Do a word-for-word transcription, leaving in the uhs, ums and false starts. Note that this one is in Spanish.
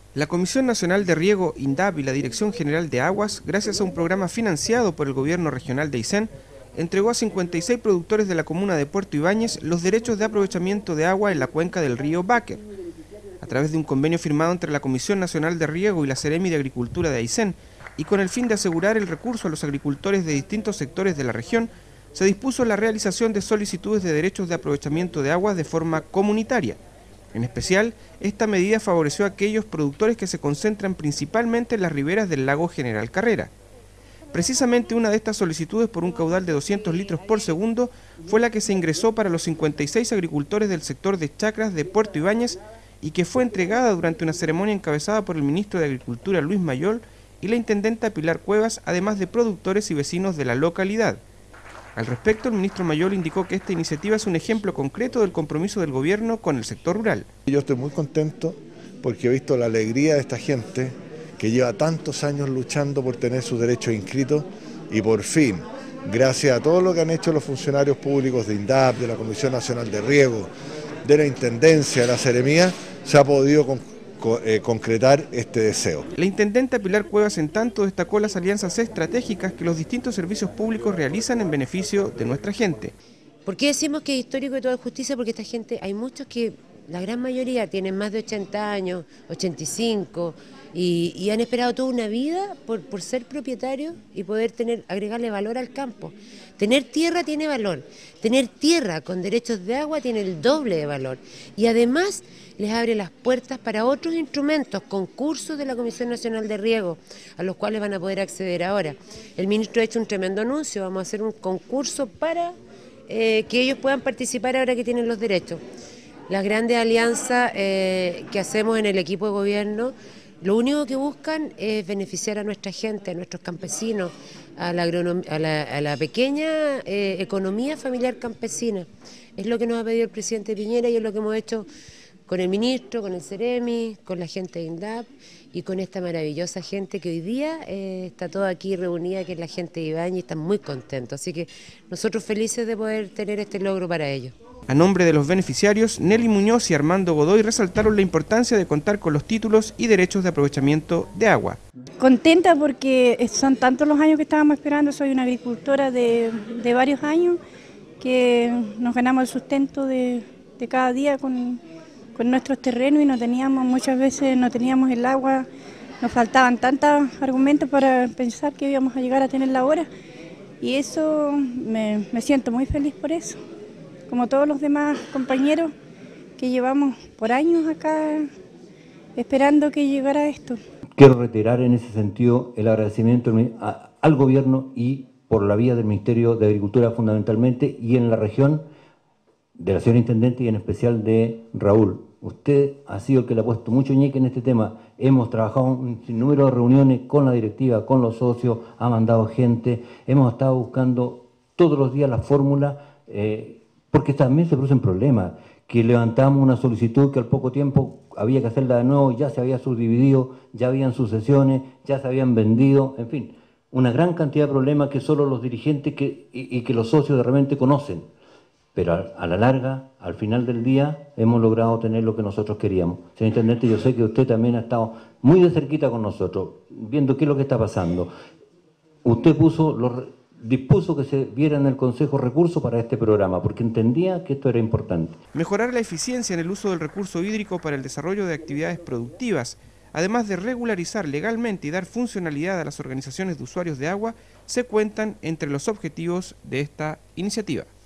La Comisión Nacional de Riego, INDAP y la Dirección General de Aguas, gracias a un programa financiado por el Gobierno Regional de Aysén, entregó a cincuenta y seis productores de la comuna de Puerto Ibáñez los derechos de aprovechamiento de agua en la cuenca del río Báquer. A través de un convenio firmado entre la Comisión Nacional de Riego y la Seremi de Agricultura de Aysén, y con el fin de asegurar el recurso a los agricultores de distintos sectores de la región, se dispuso la realización de solicitudes de derechos de aprovechamiento de aguas de forma comunitaria. En especial, esta medida favoreció a aquellos productores que se concentran principalmente en las riberas del lago General Carrera. Precisamente una de estas solicitudes por un caudal de doscientos litros por segundo fue la que se ingresó para los cincuenta y seis agricultores del sector de chacras de Puerto Ibáñez y que fue entregada durante una ceremonia encabezada por el ministro de Agricultura Luis Mayol y la intendenta Pilar Cuevas, además de productores y vecinos de la localidad. Al respecto, el ministro Mayol indicó que esta iniciativa es un ejemplo concreto del compromiso del gobierno con el sector rural. Yo estoy muy contento porque he visto la alegría de esta gente que lleva tantos años luchando por tener sus derechos inscritos y por fin, gracias a todo lo que han hecho los funcionarios públicos de INDAP, de la Comisión Nacional de Riego, de la Intendencia, de la Seremía, se ha podido con Eh, concretar este deseo. La intendenta Pilar Cuevas, en tanto, destacó las alianzas estratégicas que los distintos servicios públicos realizan en beneficio de nuestra gente. ¿Por qué decimos que es histórico y todo es justicia? Porque esta gente, hay muchos que, la gran mayoría, tienen más de ochenta años, ochenta y cinco, y, y han esperado toda una vida por, por ser propietarios y poder tener, agregarle valor al campo. Tener tierra tiene valor, tener tierra con derechos de agua tiene el doble de valor, y además les abre las puertas para otros instrumentos, concursos de la Comisión Nacional de Riego, a los cuales van a poder acceder ahora. El ministro ha hecho un tremendo anuncio, vamos a hacer un concurso para eh, que ellos puedan participar ahora que tienen los derechos. Las grandes alianzas eh, que hacemos en el equipo de gobierno, lo único que buscan es beneficiar a nuestra gente, a nuestros campesinos, a la, a la, a la pequeña eh, economía familiar campesina. Es lo que nos ha pedido el presidente Piñera y es lo que hemos hecho con el ministro, con el Seremi, con la gente de INDAP y con esta maravillosa gente que hoy día eh, está toda aquí reunida, que es la gente de Ibáñez, y están muy contentos. Así que nosotros felices de poder tener este logro para ellos. A nombre de los beneficiarios, Nelly Muñoz y Armando Godoy resaltaron la importancia de contar con los títulos y derechos de aprovechamiento de agua. Contenta porque son tantos los años que estábamos esperando, soy una agricultora de, de varios años, que nos ganamos el sustento de, de cada día con, con nuestros terrenos y no teníamos, muchas veces no teníamos el agua, nos faltaban tantos argumentos para pensar que íbamos a llegar a tenerla ahora y eso me, me siento muy feliz por eso. Como todos los demás compañeros que llevamos por años acá esperando que llegara esto. Quiero reiterar en ese sentido el agradecimiento al gobierno y por la vía del Ministerio de Agricultura fundamentalmente y en la región de la señora Intendente y en especial de Raúl. Usted ha sido el que le ha puesto mucho ñeque en este tema. Hemos trabajado un sinnúmero de reuniones con la directiva, con los socios, ha mandado gente, hemos estado buscando todos los días la fórmula, eh, porque también se producen problemas, que levantamos una solicitud que al poco tiempo había que hacerla de nuevo, ya se había subdividido, ya habían sucesiones, ya se habían vendido, en fin, una gran cantidad de problemas que solo los dirigentes que, y, y que los socios de repente conocen. Pero a, a la larga, al final del día, hemos logrado tener lo que nosotros queríamos. Señor Intendente, yo sé que usted también ha estado muy de cerquita con nosotros, viendo qué es lo que está pasando. Usted puso los... dispuso que se viera en el Consejo recursos para este programa, porque entendía que esto era importante. Mejorar la eficiencia en el uso del recurso hídrico para el desarrollo de actividades productivas, además de regularizar legalmente y dar funcionalidad a las organizaciones de usuarios de agua, se cuentan entre los objetivos de esta iniciativa.